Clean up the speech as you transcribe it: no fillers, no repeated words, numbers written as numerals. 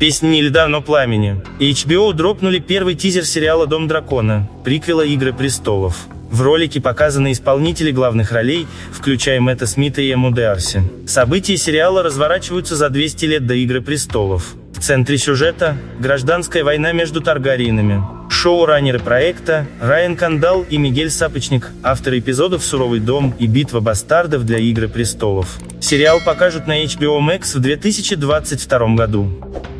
Песни «Ни льда, но пламени». HBO дропнули первый тизер сериала «Дом дракона», приквела «Игры престолов». В ролике показаны исполнители главных ролей, включая Мэтта Смита и Эмму Дарси. События сериала разворачиваются за 200 лет до «Игры престолов». В центре сюжета – гражданская война между Таргариенами. Шоураннеры проекта – Райан Кандал и Мигель Сапочник, авторы эпизодов «Суровый дом» и «Битва бастардов» для «Игры престолов». Сериал покажут на HBO Max в 2022 году.